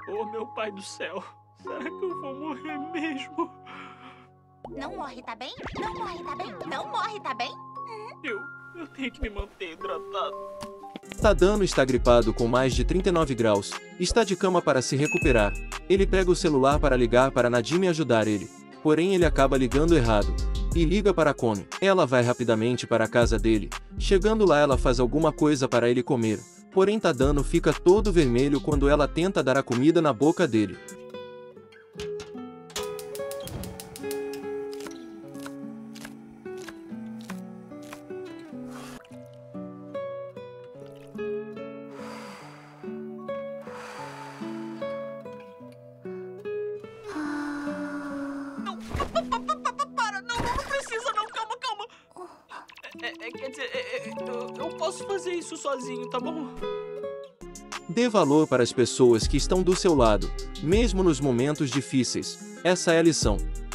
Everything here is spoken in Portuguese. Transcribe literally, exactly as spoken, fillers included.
Oh, meu pai do céu. Será que eu vou morrer mesmo? Não morre, tá bem? Não morre, tá bem? Não morre, tá bem? Eu, eu tenho que me manter hidratado. Tadano está gripado com mais de trinta e nove graus. Está de cama para se recuperar. Ele pega o celular para ligar para Nadine ajudar ele. Porém ele acaba ligando errado. E liga para Connie. Ela vai rapidamente para a casa dele. Chegando lá ela faz alguma coisa para ele comer. Porém Tadano fica todo vermelho quando ela tenta dar a comida na boca dele. Para, não, não precisa não, calma, calma. É, é, quer dizer, é, é, eu, eu posso fazer isso sozinho, tá bom? Dê valor para as pessoas que estão do seu lado, mesmo nos momentos difíceis. Essa é a lição.